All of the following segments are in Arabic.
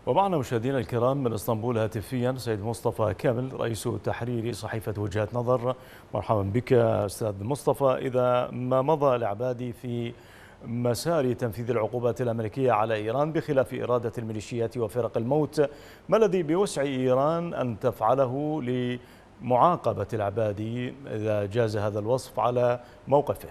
ومعنا مشاهدينا الكرام من اسطنبول هاتفيا سيد مصطفى كامل رئيس تحرير صحيفة وجهات نظر. مرحبا بك أستاذ مصطفى. إذا ما مضى العبادي في مسار تنفيذ العقوبات الأمريكية على إيران بخلاف إرادة الميليشيات وفرق الموت، ما الذي بوسع إيران أن تفعله لمعاقبة العبادي إذا جاز هذا الوصف على موقفه؟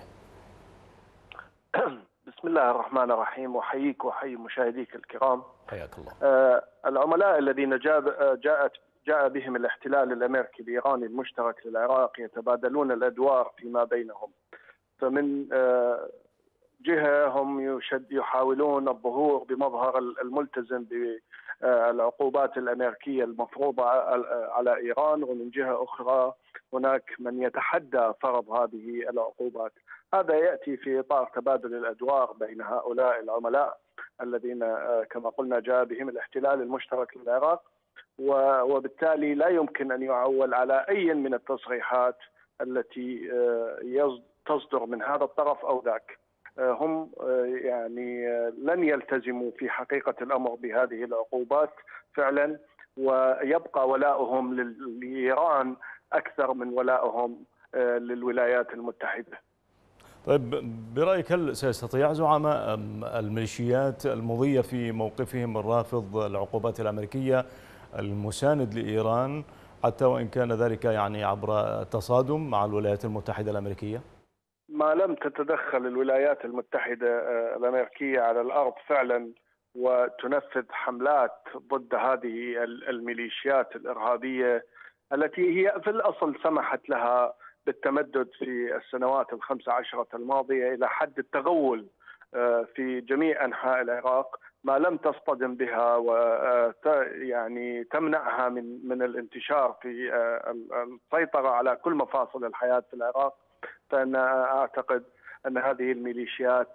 بسم الله الرحمن الرحيم، وحييك وحيي مشاهديك الكرام. حياك الله. العملاء الذين جاء بهم الاحتلال الأمريكي الإيراني المشترك للعراق يتبادلون الأدوار فيما بينهم. فمن جهة هم يحاولون الظهور بمظهر الملتزم بالعقوبات الأمريكية المفروضة على إيران، ومن جهة أخرى هناك من يتحدى فرض هذه العقوبات. هذا يأتي في إطار تبادل الأدوار بين هؤلاء العملاء الذين كما قلنا جاء بهم الاحتلال المشترك للعراق، وبالتالي لا يمكن أن يعول على أي من التصريحات التي تصدر من هذا الطرف أو ذاك. هم يعني لن يلتزموا في حقيقة الأمر بهذه العقوبات فعلا، ويبقى ولاؤهم لإيران أكثر من ولائهم للولايات المتحدة. طيب، برأيك هل سيستطيع زعماء الميليشيات المضية في موقفهم الرافض العقوبات الأمريكية المساند لإيران، حتى وإن كان ذلك يعني عبر تصادم مع الولايات المتحدة الأمريكية؟ ما لم تتدخل الولايات المتحدة الأمريكية على الأرض فعلا وتنفذ حملات ضد هذه الميليشيات الإرهابية التي هي في الأصل سمحت لها بالتمدد في السنوات ال15 الماضية إلى حد التغول في جميع أنحاء العراق، ما لم تصطدم بها ويعني تمنعها من الانتشار في السيطرة على كل مفاصل الحياة في العراق. فأنا أعتقد أن هذه الميليشيات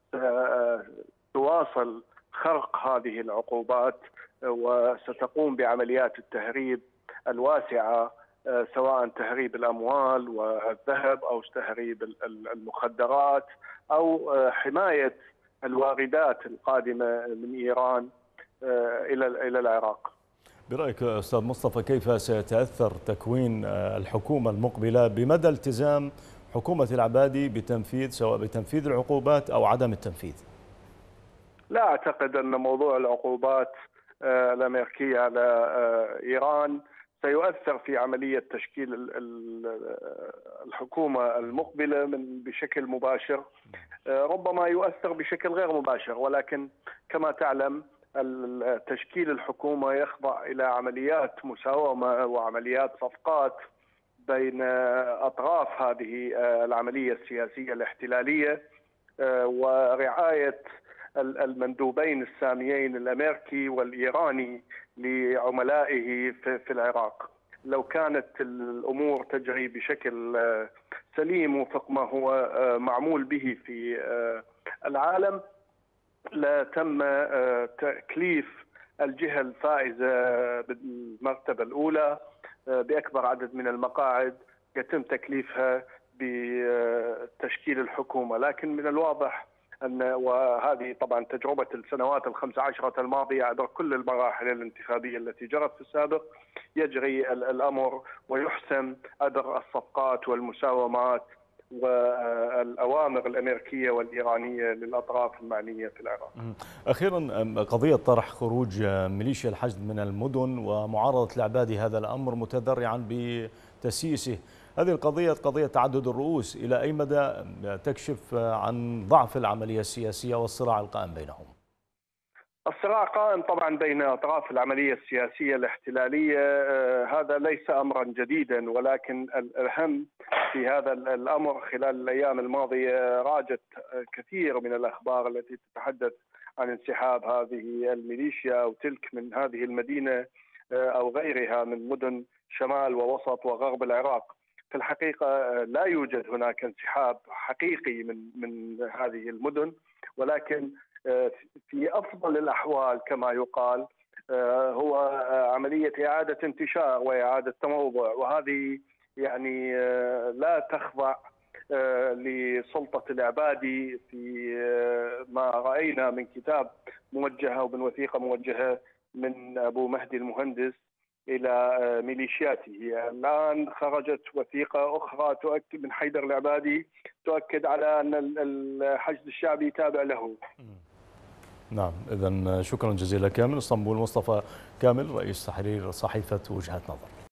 تواصل خرق هذه العقوبات وستقوم بعمليات التهريب الواسعة، سواء تهريب الأموال والذهب أو تهريب المخدرات أو حماية الواردات القادمة من إيران إلى العراق. برأيك أستاذ مصطفى، كيف سيتأثر تكوين الحكومة المقبلة بمدى التزام حكومة العبادي سواء بتنفيذ العقوبات أو عدم التنفيذ؟ لا أعتقد أن موضوع العقوبات الأمريكية على إيران سيؤثر في عملية تشكيل الحكومة المقبلة بشكل مباشر. ربما يؤثر بشكل غير مباشر، ولكن كما تعلم تشكيل الحكومة يخضع إلى عمليات مساومة وعمليات صفقات بين أطراف هذه العملية السياسية الاحتلالية، ورعاية المندوبين الساميين الأمريكي والإيراني لعملائه في العراق. لو كانت الأمور تجري بشكل سليم وفق ما هو معمول به في العالم، لتم تكليف الجهة الفائزة بالمرتبة الأولى بأكبر عدد من المقاعد، يتم تكليفها بتشكيل الحكومة. لكن من الواضح وهذه طبعا تجربة السنوات ال15 الماضية عبر كل المراحل الانتخابية التي جرت في السابق، يجري الأمر ويحسم عبر الصفقات والمساومات والأوامر الأمريكية والإيرانية للأطراف المعنية في العراق. أخيرا، قضية طرح خروج ميليشيا الحشد من المدن ومعارضة العبادي، هذا الأمر متذرعا بتسييسه. هذه القضية قضية تعدد الرؤوس، إلى أي مدى تكشف عن ضعف العملية السياسية والصراع القائم بينهم؟ الصراع قائم طبعا بين أطراف العملية السياسية الاحتلالية، هذا ليس أمرا جديدا، ولكن الأهم في هذا الأمر خلال الأيام الماضية راجت كثير من الأخبار التي تتحدث عن انسحاب هذه الميليشيا أو تلك من هذه المدينة أو غيرها من مدن شمال ووسط وغرب العراق. في الحقيقة لا يوجد هناك انسحاب حقيقي من هذه المدن، ولكن في أفضل الأحوال كما يقال هو عملية إعادة انتشار وإعادة تموضع، وهذه يعني لا تخضع لسلطة العبادي في ما رأينا من كتاب موجهة ومن وثيقة موجهة من أبو مهدي المهندس إلى ميليشياته. الآن خرجت وثيقة أخرى تؤكد من حيدر العبادي تؤكد على أن الحشد الشعبي تابع له. نعم، إذن شكرا جزيلا كامل. اسطنبول مصطفى كامل، رئيس تحرير صحيفة وجهة نظر.